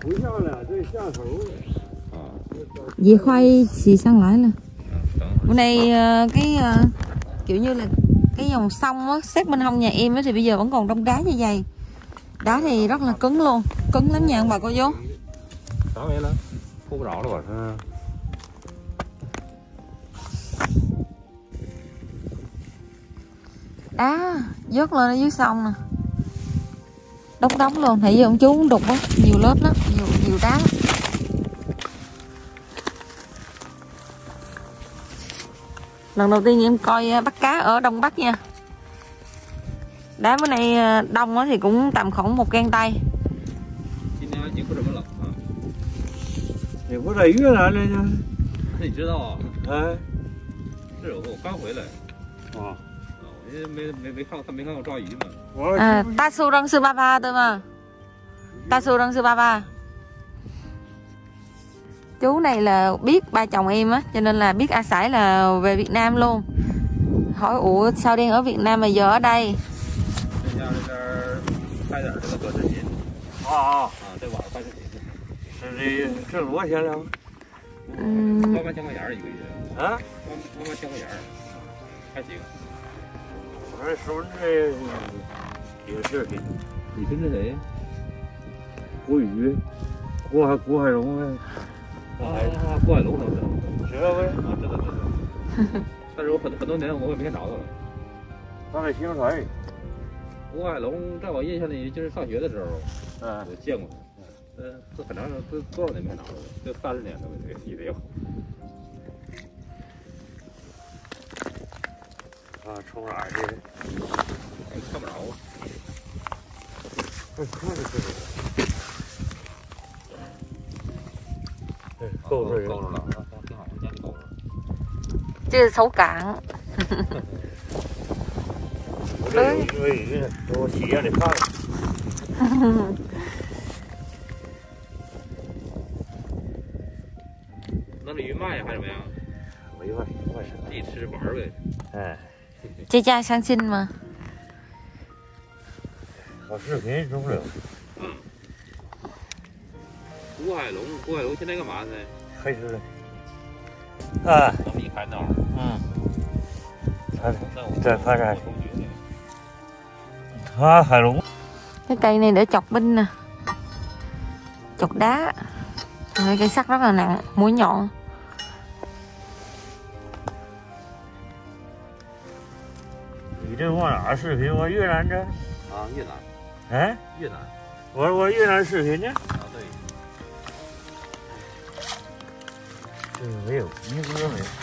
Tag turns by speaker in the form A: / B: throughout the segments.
A: Dì khoai xì sang lại nè. Bữa nay kiểu như là cái dòng sông á, sát bên hông nhà em á thì bây giờ vẫn còn đông đá như vậy. Đá thì rất là cứng luôn, cứng lắm nha ông bà cô chú. Đá vớt lên ở dưới sông nè, đóng đóng luôn. Thấy giờ ông chú cũng đục á, nhiều lớp lắm, nhiều đá. Lần đầu tiên em coi bắt cá ở Đông Bắc nha. Đá bữa nay đông á thì cũng tầm khoảng 1 gang tay. Ta su răng sư ba ba thôi mà. Ta su răng sư ba ba. Chú này là biết ba chồng em á, cho nên là biết A Sải là về Việt Nam luôn. Hỏi ủa sao đang ở Việt Nam mà giờ ở đây?
B: 郭海龙能知道？知道呗，知道。但是我很多年我也没看着他了。他在新中台。郭海龙在我印象里就是上学的时候，我见过他。这很长，这多少年没看着了？这30年了，也得有。冲哪儿去？看不着啊。看着。够着了，挺好，今天够着。
A: 这是手感。
B: 对，因为鱼我洗让你看了。那这鱼卖呀还是怎么样？没卖，自己吃玩呗。哎，
A: 这家相亲吗？
B: 好视频中了。郭海龙现在干嘛呢？开车。你看那玩意儿。在发展。海龙.
A: Cái cây này để chọc binh nè, chọc đá. Cây sắt rất là nặng, mũi nhọn.
B: Ngươi这往哪视频？我越南这。越南。哎？越南。我越南视频呢。对。没有，一个没有。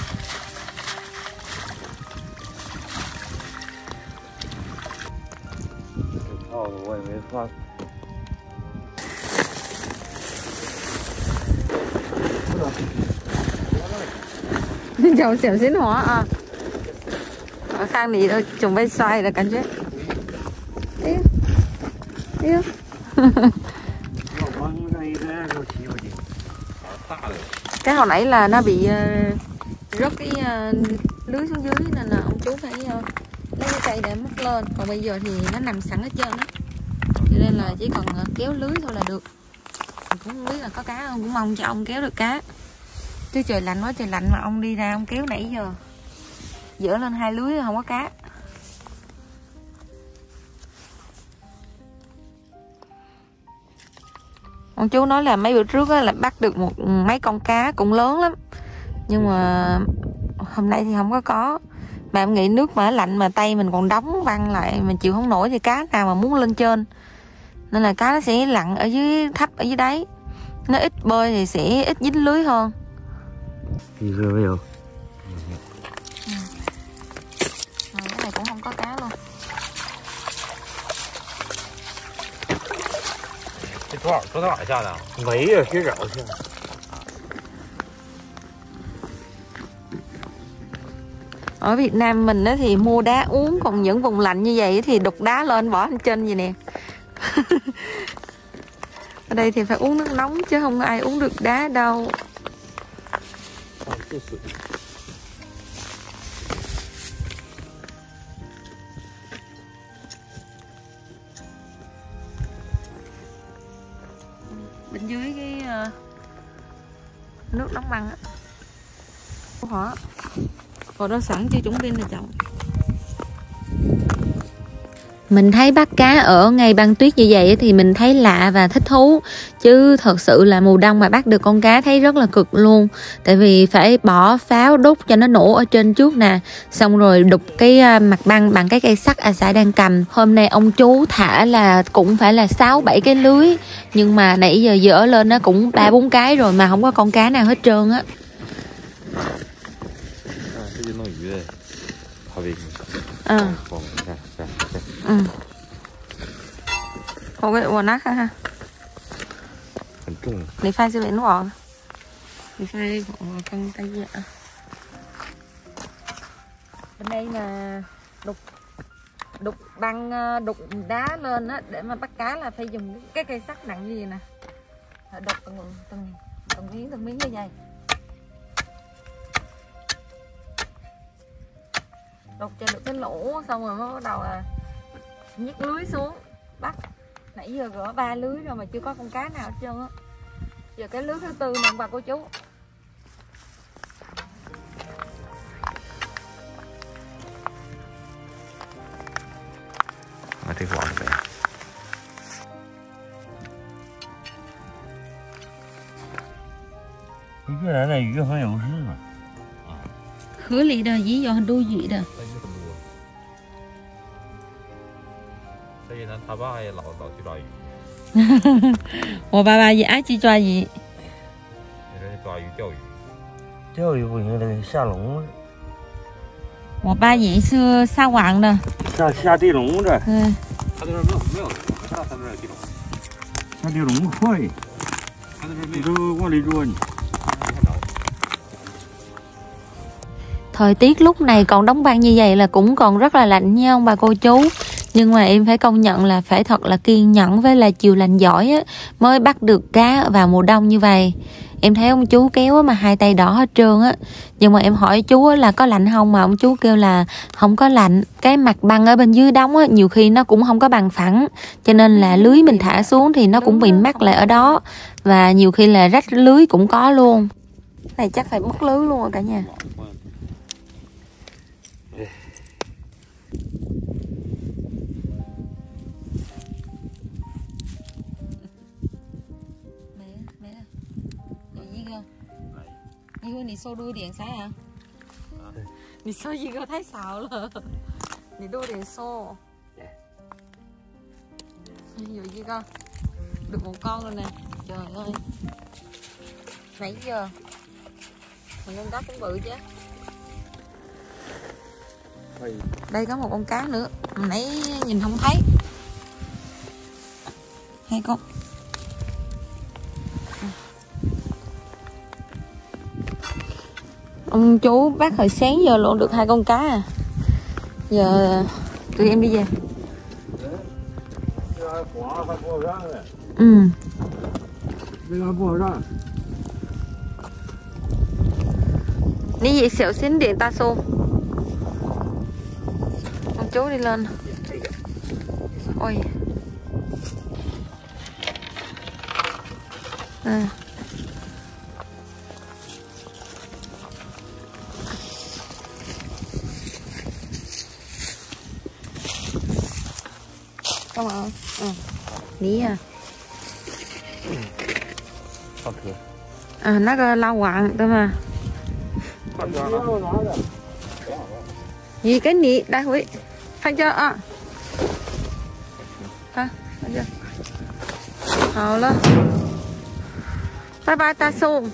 B: 这套子我也没放。
A: Chậu xẻo xín hóa à. Ở khang này nó trồng bay xoay là cảm giác. Yêu. Cái hồi nãy là nó bị rớt cái lưới xuống dưới nên là ông chú phải lấy cái cây để múc lên. Còn bây giờ thì nó nằm sẵn hết trơn đó, cho nên là chỉ cần kéo lưới thôi là được. Mình cũng không biết là có cá không, cũng mong cho ông kéo được cá. Chứ trời lạnh quá trời lạnh mà ông đi ra ông kéo nãy giờ dỡ lên 2 lưới không có cá. Ông chú nói là mấy bữa trước là bắt được mấy con cá cũng lớn lắm, nhưng mà hôm nay thì không có. Mà em nghĩ nước mà lạnh mà tay mình còn đóng băng lại, mình chịu không nổi thì cá nào mà muốn lên trên, nên là cá nó sẽ lặn ở dưới, thấp ở dưới đáy. Nó ít bơi thì sẽ ít dính lưới hơn.
B: Đi rồi bây giờ.
A: Cái này cũng không có cá luôn.
B: Cái toa ở下的？没有，洗澡去。
A: Ở Việt Nam mình đó thì mua đá uống, còn những vùng lạnh như vậy thì đục đá lên bỏ lên trên vậy nè. Ở đây thì phải uống nước nóng chứ không có ai uống được đá đâu. bên dưới cái nước đóng băng á. Hả? Còn đó sẵn chưa chuẩn pin là chồng. Mình thấy bắt cá ở ngay băng tuyết như vậy thì mình thấy lạ và thích thú. Chứ thật sự là mùa đông mà bắt được con cá thấy rất là cực luôn. Tại vì phải bỏ pháo đốt cho nó nổ ở trên trước nè. Xong rồi đục cái mặt băng bằng cái cây sắt Sải đang cầm. Hôm nay ông chú thả là cũng phải là 6-7 cái lưới. Nhưng mà nãy giờ dỡ lên nó cũng 3-4 cái rồi mà không có con cá nào hết trơn á. Có cái ổ nát ha. Để phai sẽ nó bỏ. Để phai bỏ con tay dạ. Bên đây là đục băng, đục đá lên á để mà bắt cá là phải dùng cái cây sắt nặng như vậy nè. Đục từng miếng như vậy. Đục cho được cái lỗ xong rồi mới bắt đầu là nhét lưới xuống bắt. Nãy giờ gỡ 3 lưới rồi mà chưa có con cá nào hết trơn á. Giờ cái lưới thứ 4 nè bà cô chú.
B: Nó thấy gọn vậy.
C: cái này là鱼很有事嘛。
A: Khứa lì đời dí do đuôi dị đời.
B: 所以呢，他爸也老去抓鱼。
A: 我爸爸也爱去抓鱼。
B: 你说抓鱼钓鱼？
C: 钓鱼不行，得下笼子。
A: 我爸也是撒网的。
C: 下地笼子。
A: 嗯。
B: 他那边没有，不知道他那边有地笼。
C: 下地笼子快。
B: 他那边没
C: 有。你都往里捉你。
A: Thời tiết lúc này còn đóng băng như vậy là cũng còn rất là lạnh nha ông bà cô chú. Nhưng mà em phải công nhận là phải thật là kiên nhẫn với là chiều lạnh giỏi á, mới bắt được cá vào mùa đông như vậy. Em thấy ông chú kéo mà hai tay đỏ hết trơn á. Nhưng mà em hỏi chú là có lạnh không mà ông chú kêu là không có lạnh. Cái mặt băng ở bên dưới đóng á, nhiều khi nó cũng không có bằng phẳng. Cho nên là lưới mình thả xuống thì nó cũng bị mắc lại ở đó. Và nhiều khi là rách lưới cũng có luôn. Cái này chắc phải mất lưới luôn rồi cả nhà. Như你收多一点啥呀？你收一个太少了，你多点收。有一个được một con rồi nè, trời ơi. Nãy giờ mình con cá cũng bự chứ. Đây có một con cá nữa, nãy nhìn không thấy. Hai con. Ông chú bắt hồi sáng giờ luôn được 2 con cá à. Giờ tụi em đi về. Ừ. Ní gì xẻo xính điện ta xô. Ông chú đi lên. Ôi. À. Không ạ? Ừ. Ní à? À, nó có lau quạng thôi mà. Gì cái ní? Đây Huy. Thấy chưa? À. Hả? Thấy chưa? Hào lên. Bye bye ta xuống.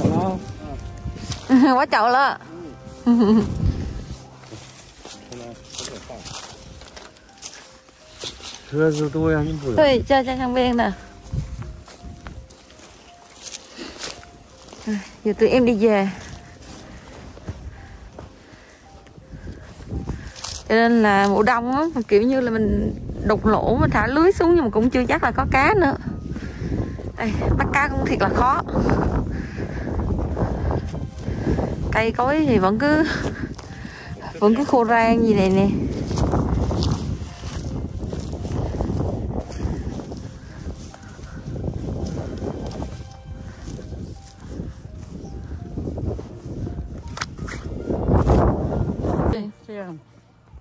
A: Quá chậu lên. Thôi, cho sang bên nè. Giờ tụi em đi về. Cho nên là mùa đông á, kiểu như là mình đục lỗ, mình thả lưới xuống nhưng mà cũng chưa chắc là có cá nữa. Đây, bắt cá cũng thiệt là khó. Cây cối thì vẫn cứ khô rang gì này nè.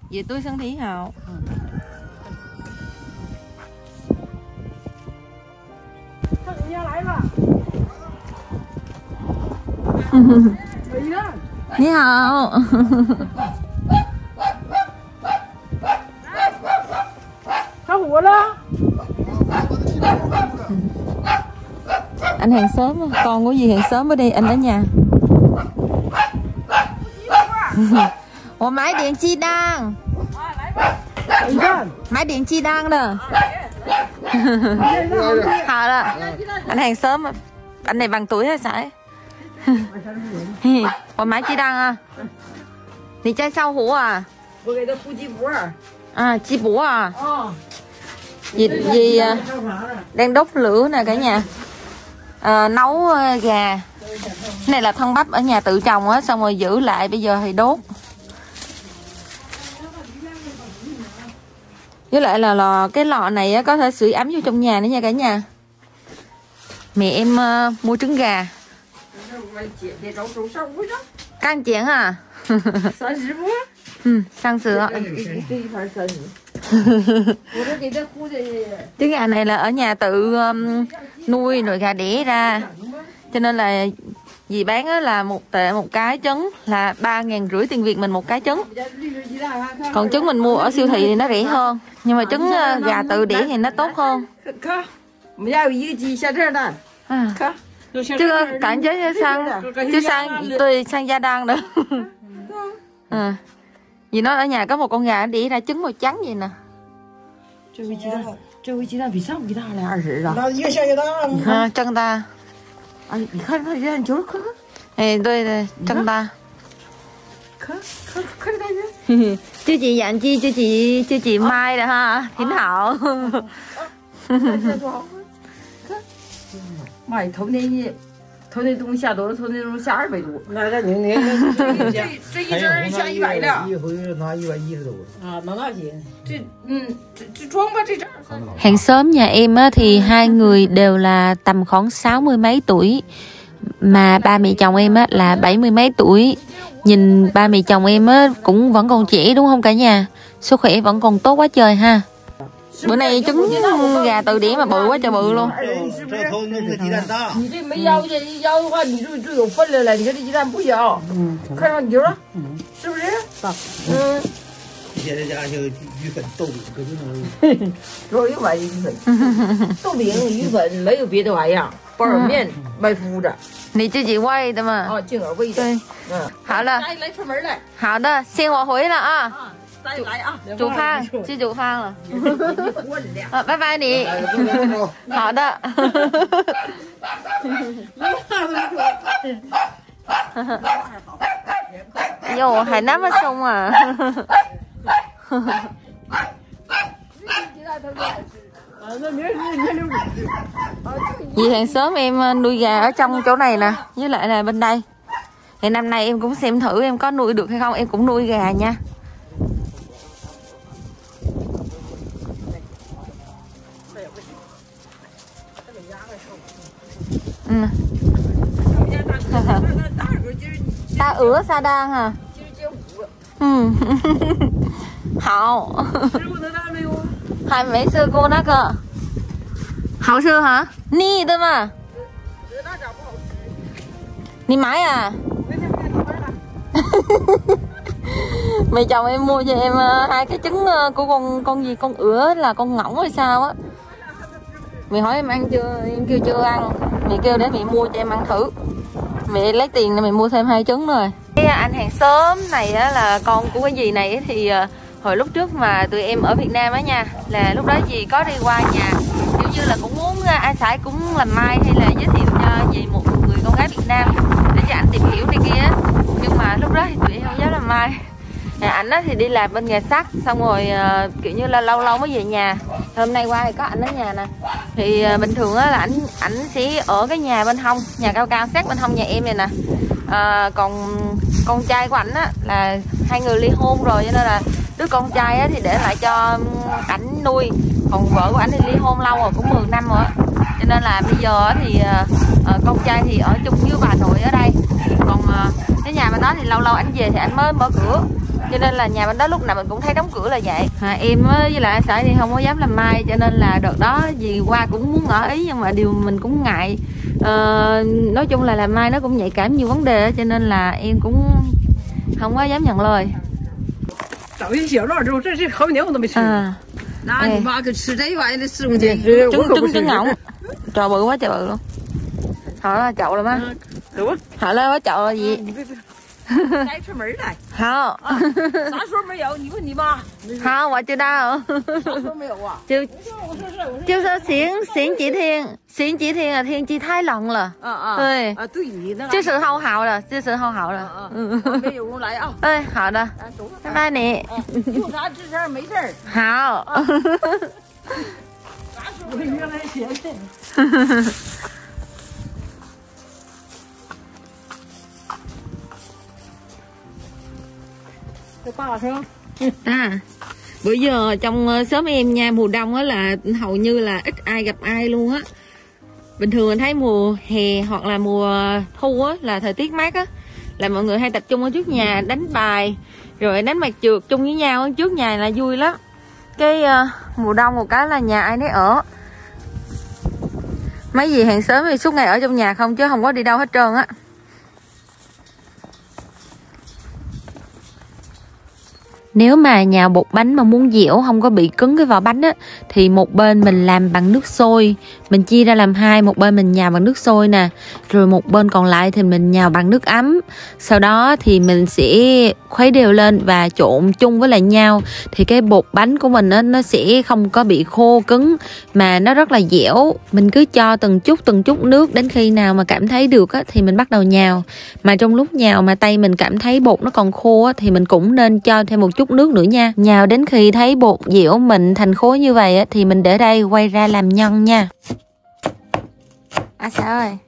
A: Vậy tôi sân thí hào. Ni hào. Anh hàng xóm, con của gì hàng xóm ở đây, anh ở nhà. Ủa máy điện chi đang. Máy điện chi đang đó. Hả đó. Anh hàng xóm, anh này bằng tuổi hay sao? Ủa máy chi đang à? Nì chai sao hủ à? À, chi bố à? Gì đang đốt lửa nè cả nhà. Nấu gà. Cái này là thân bắp ở nhà tự trồng á, xong rồi giữ lại bây giờ thì đốt. Với lại là cái lò này á, có thể sưởi ấm vô trong nhà nữa nha cả nhà. Mẹ em mua trứng gà. Căng chén à? Sang sữa. Trứng gà này là ở nhà tự nuôi rồi gà đẻ ra, cho nên là dì bán là 1 tệ một cái trứng, là 3.500 tiền Việt mình một cái trứng. Còn trứng mình mua ở siêu thị thì nó rẻ hơn, nhưng mà trứng gà tự đẻ thì nó tốt hơn. Chứ cảm giác chứ sang tôi sang Gia Đăng nữa. Vì nó ở nhà có một con gà đẻ ra trứng màu trắng vậy nè. Chân ta. Tôi chân ta. Chứ chị dặn chi chứ chị Mai rồi ha, Thính Hậu.
D: Mày thấu nên东西下多了，头那种下200多。
C: 那这明年
D: 这一针下100的。
C: 一回拿110多。
D: 啊，能那些？这装吧这针。
A: Hàng xóm nhà em á, thì 2 người đều là tầm khoảng 60 mấy tuổi, mà ba mẹ chồng em á, là 70 mấy tuổi. Nhìn ba mẹ chồng em á, cũng vẫn còn trẻ đúng không cả nhà? Sức khỏe vẫn còn tốt quá trời ha. Bữa nay trứng gà tự đẻ mà bự quá trời bự luôn.
D: 你这没腰去，腰的话你就有分量了。你看这鸡蛋不小，看上牛了，是不是？
C: 现在家就鱼粉、豆饼，可就能。
D: 主要有买鱼粉，豆饼、鱼粉没有别的玩意儿，包点面麦麸子。
A: 你自己喂的嘛？
D: 啊，净点喂的。
A: 好了，
D: 来串门来。
A: 好的，先我回了啊。
D: 来啊！
A: 煮饭，去煮饭了。拜拜你。好的。哟，还那么凶啊！Vì hàng xóm em nuôi gà ở trong chỗ này nè, với lại là bên đây. Thì năm nay em cũng xem thử em có nuôi được hay không, em cũng nuôi gà nha. Ta ứa sa đan hả? Hậu. Hai mấy sư cô đó cơ. Hậu sư hả? Ni thôi mà. Ni mãi à? Mẹ chồng em mua cho em 2 cái trứng của con gì, con ứa là con ngỗng hay sao á. Mẹ hỏi em ăn chưa, em kêu chưa ăn. Mẹ kêu để mẹ mua cho em ăn thử. Mẹ lấy tiền là mẹ mua thêm 2 trứng rồi. Cái anh hàng xóm này á, là con của cái dì này thì hồi lúc trước mà tụi em ở Việt Nam á nha, là lúc đó dì có đi qua nhà, kiểu như là cũng muốn anh Sải cũng làm mai hay là giới thiệu cho dì một người con gái Việt Nam để cho anh tìm hiểu này kia. Nhưng mà lúc đó thì tụi em không dám làm mai. Ảnh thì đi làm bên nghề sắt, xong rồi kiểu như là lâu lâu mới về nhà. Hôm nay qua thì có ảnh ở nhà nè. Thì bình thường á là ảnh sẽ ở cái nhà bên hông, nhà cao cao sát bên hông nhà em này nè. Còn con trai của ảnh á là 2 người ly hôn rồi, cho nên là đứa con trai á thì để lại cho ảnh nuôi. Còn vợ của ảnh thì ly hôn lâu rồi, cũng 10 năm rồi. Cho nên là bây giờ thì con trai thì ở chung với bà nội ở đây. Còn cái nhà bên đó thì lâu lâu anh về thì anh mới mở cửa, cho nên là nhà bên đó lúc nào mình cũng thấy đóng cửa là vậy. Em với lại anh Sở thì không có dám làm mai, cho nên là đợt đó dì qua cũng muốn ở Ý nhưng mà điều mình cũng ngại. Nói chung là làm mai nó cũng nhạy cảm nhiều vấn đề, cho nên là em cũng không có dám nhận lời.
D: 早些小烙之后，这好几年我都没吃。那你妈给吃这玩意儿，吃不进。
A: trứng ngỗng, trời bự quá trời bự luôn. Họ là chậu rồi má. Họ lên quá chậu là gì?
D: 带出门来。
A: 好。
D: 啥时候没有？你问你妈。
A: 好，我知道。
D: 啥时候没有啊？
A: 就是星期天，星期天啊，天气太冷了。对。
D: 对你那个。
A: 就是好好了，就是好好了。
D: 没有空来啊。
A: 对，好的。拜拜你。
D: 有啥吱声没事儿。
A: 好。
D: 啥时候原来闲的。
A: Bữa giờ trong xóm em nha, mùa đông á là hầu như là ít ai gặp ai luôn á. Bình thường mình thấy mùa hè hoặc là mùa thu á là thời tiết mát á, là mọi người hay tập trung ở trước nhà đánh bài rồi đánh mặt trượt chung với nhau trước nhà là vui lắm. Cái mùa đông một cái là nhà ai nấy ở. Mấy dì hàng xóm thì suốt ngày ở trong nhà không chứ không có đi đâu hết trơn á. Nếu mà nhào bột bánh mà muốn dẻo không có bị cứng cái vỏ bánh á, thì một bên mình làm bằng nước sôi, mình chia ra làm hai, một bên mình nhào bằng nước sôi nè, rồi một bên còn lại thì mình nhào bằng nước ấm. Sau đó thì mình sẽ khuấy đều lên và trộn chung với lại nhau, thì cái bột bánh của mình á, nó sẽ không có bị khô cứng mà nó rất là dẻo. Mình cứ cho từng chút nước, đến khi nào mà cảm thấy được á, thì mình bắt đầu nhào. Mà trong lúc nhào mà tay mình cảm thấy bột nó còn khô á, thì mình cũng nên cho thêm một chút nước nữa nha. Nhào đến khi thấy bột dẻo mịn thành khối như vậy á, thì mình để đây quay ra làm nhân nha. Sao ơi?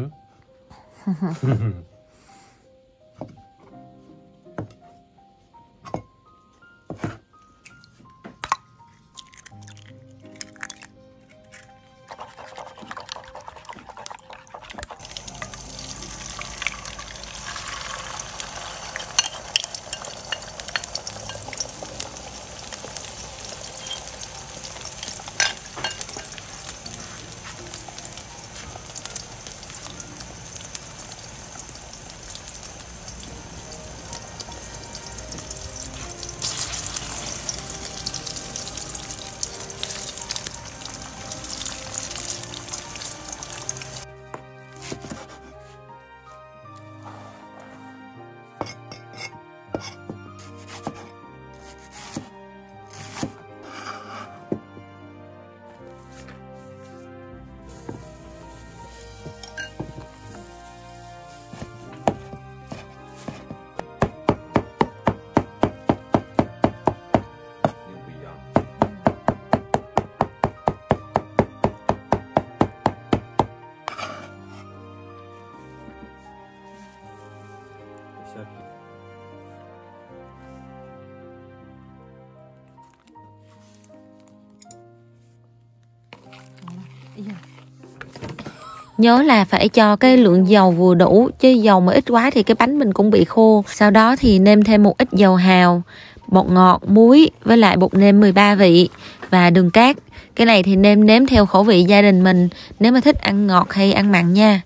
A: Nhớ là phải cho cái lượng dầu vừa đủ, chứ dầu mà ít quá thì cái bánh mình cũng bị khô. Sau đó thì nêm thêm một ít dầu hào, bột ngọt, muối với lại bột nêm 13 vị và đường cát. Cái này thì nêm nếm theo khẩu vị gia đình mình, nếu mà thích ăn ngọt hay ăn mặn nha.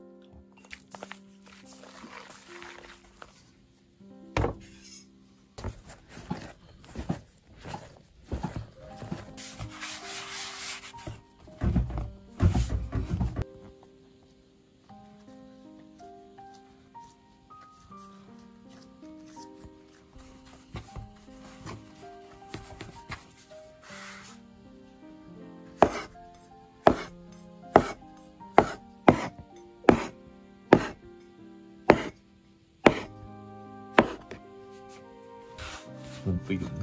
B: Ví dụ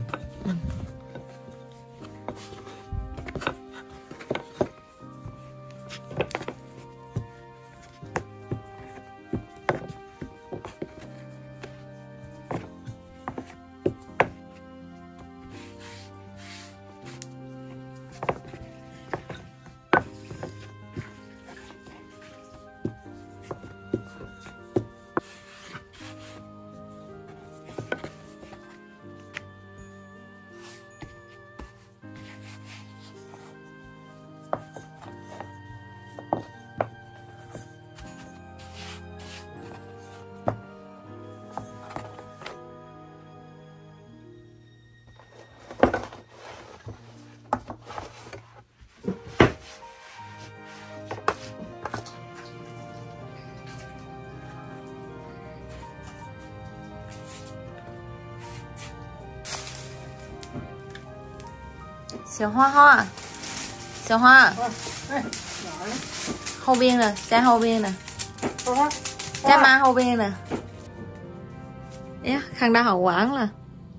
A: 小花花，小花，
D: 哎，哪儿呢？
A: 后边呢，在后边呢，
D: 花花，
A: 在妈后边呢。哎呀，看到好玩了。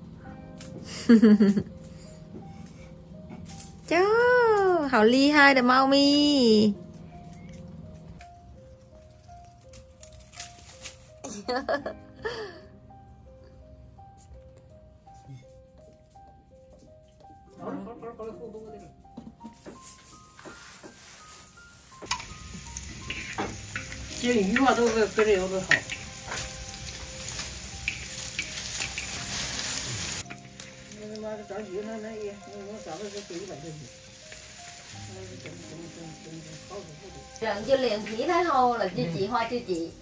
A: 哟，好厉害的猫咪。
D: 这鱼吧都跟这有的好。那他妈的长鱼那也，我长得是100多斤。
A: 人就脸皮太厚了，自己画自己。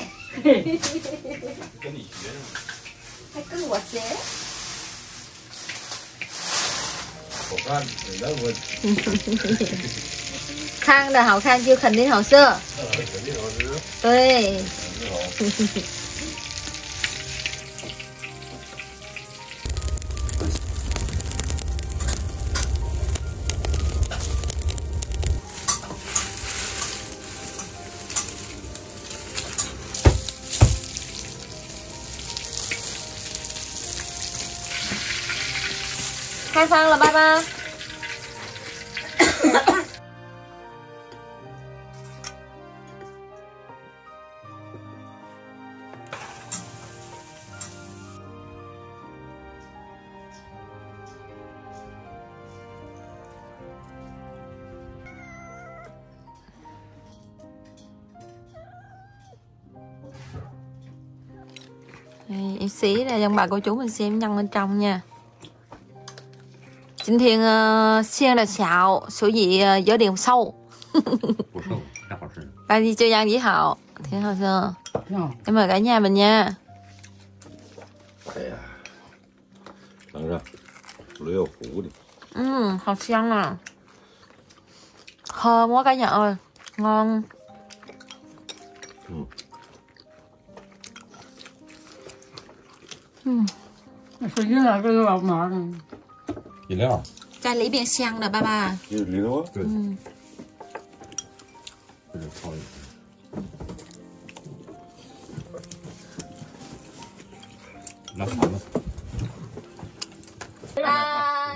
B: 跟你学呢。
A: 还跟我学？
B: 好看，那我。
A: 看的好看就肯定好色。
B: 肯定好吃。
A: 对。开饭了，爸爸。Em xí là dòng bà cô chú mình xem nhân bên trong nha. 今天馅的小，所以有点瘦。
B: 不瘦，还好吃。
A: 但是这样也好，挺好吃。Em mời cả nhà mình nha.
B: 哎呀，尝尝，里有糊的。
A: 好香啊，thơm quá cả nhà ơi, ngon.
D: Sao chứ là cái bọc nọ này.
B: 饮料。
A: 在里边香的，爸爸。
B: 里头啊。对。这就泡一下。拿盘子。
A: 拜拜。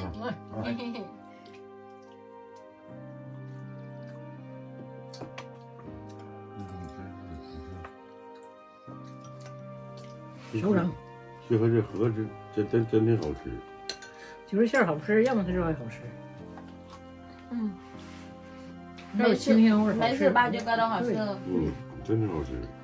D: 手掌。
B: 结合这盒子，真挺好吃。
D: 就是馅好吃，要么它肉还好吃。还有清香味，
A: 没事吧？就觉得好吃。
B: 真挺好吃。